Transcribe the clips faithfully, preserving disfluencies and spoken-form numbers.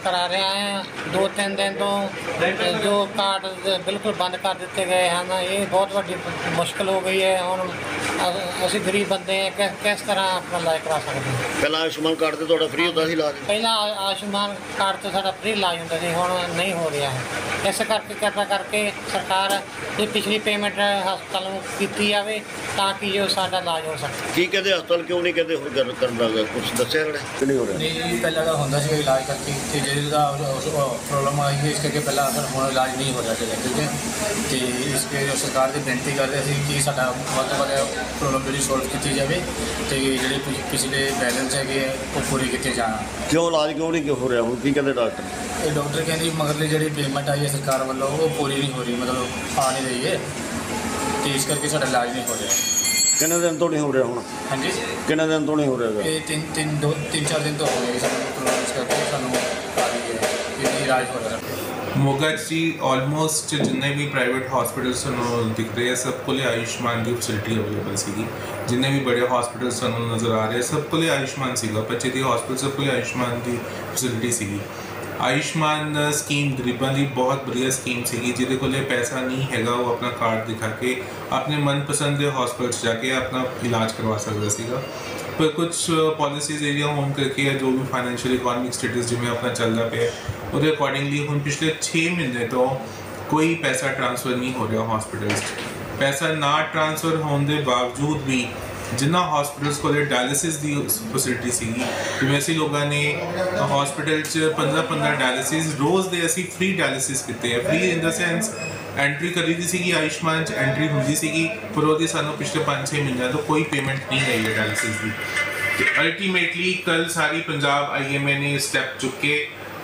करा रहे हैं। दो तीन दिन तो जो कार्ड बिल्कुल बंद कर दिए गए हैं, ये बहुत बड़ी मुश्किल हो गई है। हम ਅਸੀਂ गरीब बंदे हैं, किस किस तरह अपना इलाज करा सकते हैं। पहला आयुष्मान कार्ड तो थोड़ा फ्री होता सी इलाज? पहला आयुष्मान कार्ड तो साਡਾ फ्री इलाज होता सी, हुण नहीं हो रहा है। इस करके कृपा करके सरकार ये पिछली पेमेंट हस्पताल ਨੂੰ ਕੀਤੀ ਜਾਵੇ ਤਾਂ ਕਿ ਜੋ ਸਾਡਾ ਇਲਾਜ ਹੋ ਸਕੇ। ਕੀ ਕਹਿੰਦੇ ਹਸਪਤਾਲ ਕਿਉਂ ਨਹੀਂ ਕਹਿੰਦੇ ਹੁਣ ਗੱਲ ਕਰਨ ਦਾ ਕੁਝ ਦੱਸਿਆ ਇਹਨਾਂ ਨੇ ਕਿ ਨਹੀਂ ਹੋ ਰਿਹਾ? ਨਹੀਂ, ਪਹਿਲਾਂ ਤਾਂ ਹੁੰਦਾ ਸੀ ਇਲਾਜ ਕਰਕੇ ਤੇ ਜਿਹਦਾ ਪ੍ਰੋਬਲਮ ਆਈ ਹੈ ਇਸ ਕਰਕੇ ਪਹਿਲਾਂ ਹੁਣ ਇਲਾਜ ਨਹੀਂ ਹੋ ਰਿਹਾ ਸੀ, ਠੀਕ ਹੈ। ਤੇ ਇਸ ਕੇ ਜੋ ਸਰਕਾਰ ਦੀ ਬੇਨਤੀ ਕਰਦੇ ਸੀ ਕਿ ਸਾਡਾ ਵੱਧ ਤੋਂ ਵੱਧ ਪ੍ਰੋਬਲਮ ਜਿਹੜੀ ਸੋਲਵ ਕੀਤੀ ਜਾਵੇ ਤੇ ਜਿਹੜੇ ਪਿਛਲੇ ਬੈਲੈਂਸ ਹੈਗੇ ਉਹ ਪੂਰੇ ਕੀਤੇ ਜਾਣ। ਕਿਉਂ ਇਲਾਜ ਕਿਉਂ ਨਹੀਂ ਹੋ ਰਿਹਾ ਹੁਣ? ਕੀ ਕਹਿੰਦੇ ਡਾਕਟਰ? ਇਹ ਡਾਕਟਰ ਕਹਿੰਦੇ ਮਗਰਲੀ ਜਿਹੜੀ ਪੇਮੈਂਟ ਆਈ ਹੈ ਸਰਕਾਰ ਵੱਲੋਂ ਉਹ ਪੂਰੀ ਨਹੀਂ ਹੋ ਰਹੀ, ਮਤਲਬ ਆ ਨਹੀਂ ਰਹੀ ਹੈ ਤੇ ਇਸ ਕਰਕੇ ਸਾਡਾ ਇਲਾਜ ਨਹੀਂ ਹੋ ਰਿਹਾ। ਕਿੰਨੇ ਦਿਨ ਤੋਂ ਨਹੀਂ ਹੋ ਰਿਹਾ ਹੁਣ? ਹਾਂਜੀ, ਕਿੰਨੇ ਦਿਨ ਤੋਂ ਨਹੀਂ ਹੋ ਰਿਹਾ? ਇਹ ਤਿੰਨ ਤਿੰਨ ਦੋ ਤਿੰਨ ਚਾਰ ਦਿਨ ਤੋਂ ਹੋ ਗਏ ਸਾਨੂੰ ਪ੍ਰੋਬਲਮ, ਇਸ ਕਰਕੇ ਸਾਨੂੰ ਆ ਰਹੀ ਹੈ ਕਿ ਇਲਾਜ ਹੋ ਰਿਹਾ। मोगा च ऑलमोस्ट जिन्ने भी प्राइवेट हॉस्पिटल सूँ दिख रहे हैं सब को आयुष्मान की फैसिलिटी अवेलेबल सी। जिन्ने भी बड़े हॉस्पिटल सूँ नज़र आ रहे हैं सब को आयुष्मान सीगा। पचेती हॉस्पिटल सब को आयुष्मान की फैसिलिटी सी। आयुष्मान स्कीम गरीबों की बहुत बढ़िया स्कीम सी, जिहदे कोल पैसा नहीं हैगा वो अपना कार्ड दिखा के अपने मनपसंद के हॉस्पिटल जाके अपना इलाज करवा सकता सीगा। पर कुछ पॉलिसीज एरिया होने करके जो भी फाइनैशियल इकोनॉमिक स्टेटस जिमें अपना चलता पे उसके अकॉर्डिंगली हम पिछले छे महीने तो कोई पैसा ट्रांसफ़र नहीं हो रहा हॉस्पिटल्स। पैसा ना ट्रांसफ़र होने के बावजूद भी जिन्ना हॉस्पिटल्स को डायलिसिस की फैसिलिटी सी, जिवें असीं लोगों ने हॉस्पिटल च पंद्रह पंद्रह डायलिसिस रोज़ दे असीं फ्री डायलिसिस किते हैं। Free in the sense entry करी दी सी आयुष्मान च एंट्री होंदी सी, पर वो सानू पिछले पाँच छे महीनों तो कोई पेमेंट नहीं आई है डायलिसिस की। तो अल्टीमेटली कल सारी पंजाब आई एम ए ने स्टैप चुक के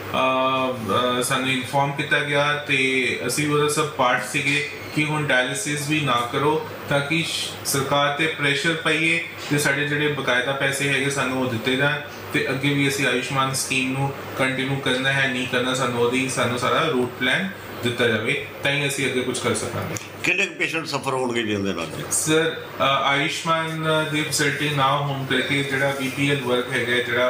सानू इनफॉर्म किया गया तो असी वो सब पार्ट सीगे कि हुण डायलिसिस भी ना करो ताकि सरकार ते प्रेशर पाइए तो साढ़े जोड़े बकायदा पैसे है सानू वो दिते जाए तो अगे भी असी आयुष्मान स्कीम नू कंटिन्यू करना है नहीं करना सानू ओदी सानू सारा रूट प्लान दिता जाए ताई असी अगे कुछ कर सकांगे। कितने पेशेंट सफर होंगे जिंदे नाल? सर आयुष्मान दी फैसिलिटी ना होने करके जिहड़ा बी पी एल वर्ग है जिहड़ा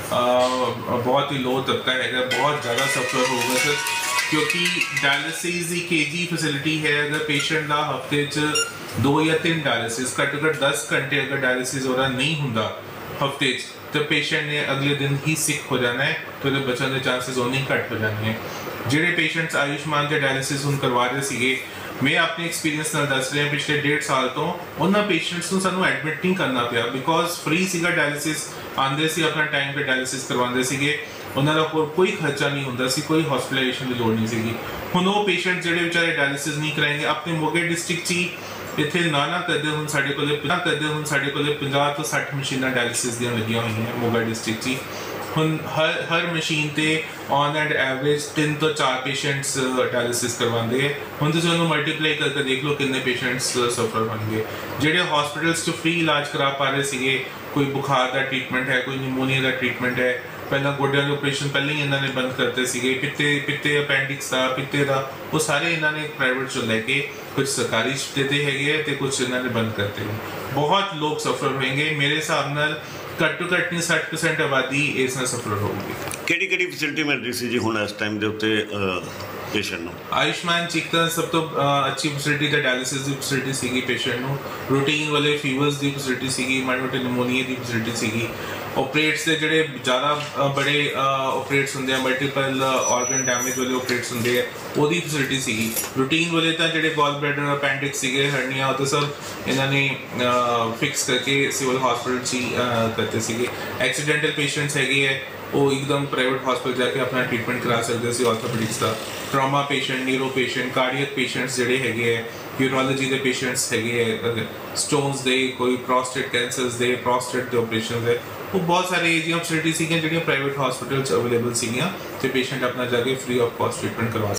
बहुत ही लो तबका है बहुत ज़्यादा सफर होगा सर, क्योंकि डायलिसिस की के जी फैसिलिटी है। अगर पेशेंट का हफ्ते च दो या तीन डायलिसिस घट घट दस घंटे अगर डायलिसिस हो नहीं होंदा हफ्ते च तो पेशेंट ने अगले दिन ही सिक हो जाना है, तो बचने के चांसेस उन्नी घट हो जाने हैं। जिहड़े पेशेंट्स आयुष्मान के डायलिसिस हुण करवा रहे सीगे, मैं अपने एक्सपीरियंस नाल दस रहा पिछले डेढ़ साल तो उन्होंने पेशेंट्स को सानू एडमिट नहीं करना पिया, बिकॉज फ्री सीगा डायलिसिस आंदे सी अपना टाइम पे डायलिसिस करवाते सीगे, उन्होंने कोई खर्चा नहीं होंदा सी, कोई हॉस्पिटलाइजेशन की लोड़ नहीं सीगी। हुण वो पेशेंट जिहड़े बेचारे डायलिसिस नहीं कराएंगे अपने मोगे डिस्ट्रिक्ट ची इत्थे ना ना करदे हुण साडे कोले ना करदे हुण साडे कोले पचास तो साठ मशीनां डायलिसिस दियां लगियां हुई हैं मोगा डिस्ट्रिक्ट ची। हुण हर हर मशीन ते ऑन एंड एवरेज तीन तो चार पेशेंट्स डायलिसिस करवाते हैं। हुण तुसीं उहनूं मल्टीप्लाई करके देख लो कितने पेशेंट्स सफर होणगे। जिहड़े हॉस्पिटल्स च फ्री इलाज करा पा रहे सीगे, कोई बुखार का ट्रीटमेंट है, कोई निमोनिया का ट्रीटमेंट है, पहला गोडिया के ऑपरेशन पहले ही इन्होंने बंद करते सीगे, पित्ते पित्ते अपेंडिक्स का पित्ते का वो सारे इन्होंने प्राइवेट चो लैके कुछ सरकारी देते है तो कुछ इन्होंने बंद करते हैं। बहुत लोग सफर होंगे, मेरे हिसाब नाल घट टू घट नहीं साठ परसेंट आबादी इस नाल सफर होगी। किहड़ी किहड़ी फैसिलिटी मिल रही सी जी हुण इस टाइम दे उत्ते पेशेंट नूं? आयुष्मान च एक सब तो अच्छी फैसिलिटी तो डायलिसिस की फैसिलिटी सीगी पेशेंट नूं, रूटीन वाले फीवर्स की फैसिलिटी सीगी, माड़े मोटे निमोनिया की फैसिलिटी सीगी। ऑपरेट्स से जोड़े ज़्यादा बड़े ऑपरेट्स होंगे मल्टीपल ऑर्गन डैमेज वाले ऑपरेट्स होंगे वो फैसिलिटी सी। रूटीन वाले तो जोड़े गॉल ब्लैडर अपेंडिक्स से हरनिया तो सब इन्होंने फिक्स करके सिविल हॉस्पिटल ही करते थे। एक्सीडेंटल पेशेंट्स है वो एकदम प्राइवेट हॉस्पिटल जाके अपना ट्रीटमेंट करा सकते थे ऑर्थोपेडिक्स का। Trauma patient, neuro patient, cardiac patients जोड़े है, यूरोलॉजी के पेशेंट्स है, स्टोन्स दे, कोई प्रोस्टेट कैंसर्स दे, प्रोस्टेट के ऑपरेशन है, वो बहुत सारी एजियां फैसिलिटी सी जो प्राइवेट हॉस्पिटल अवेलेबल सी, पेशेंट अपना जाके फ्री ऑफ कॉस्ट ट्रीटमेंट करवा